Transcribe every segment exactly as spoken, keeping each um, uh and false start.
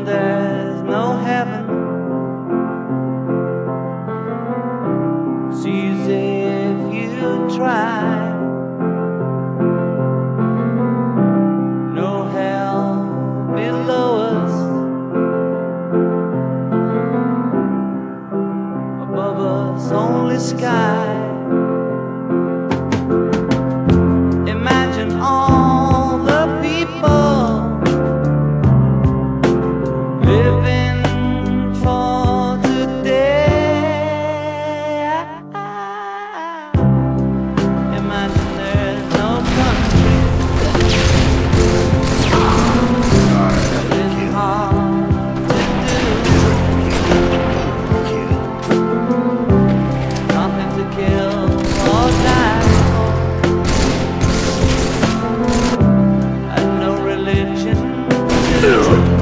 Imagine there's no heaven. It's easy if you try. No hell below us, above us only sky. Imagine all the people living for today. Imagine there's no country. It's hard to do. Nothing to kill or die for, and no religion to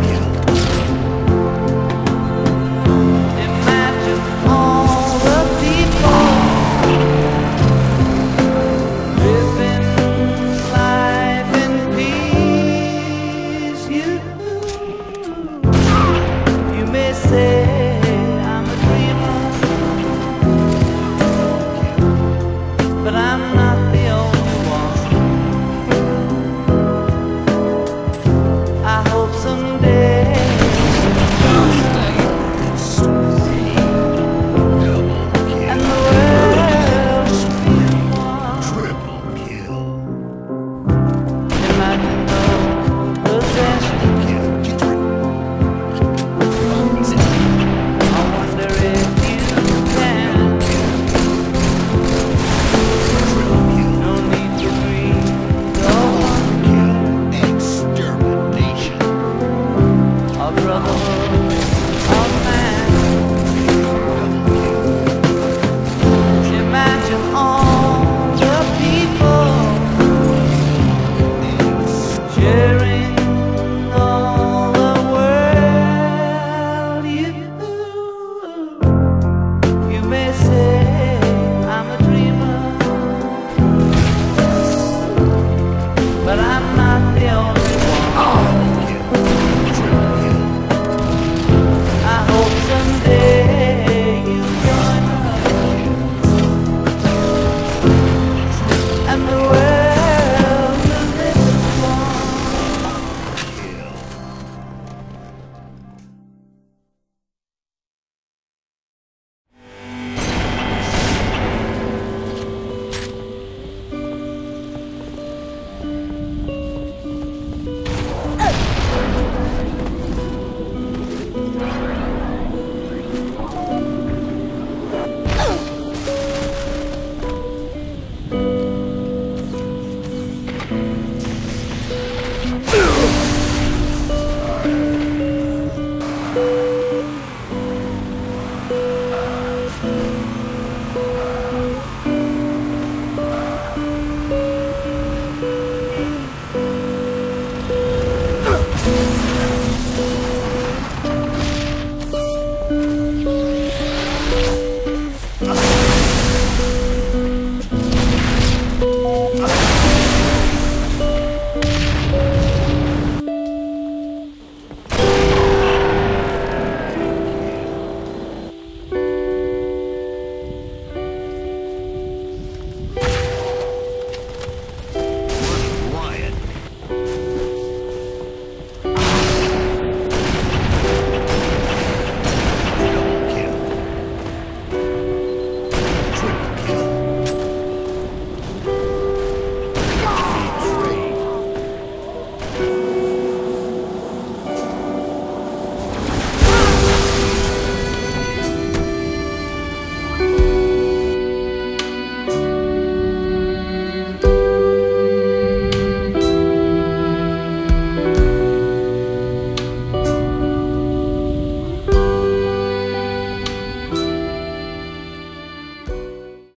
imagine all the people living life in peace. You, you may say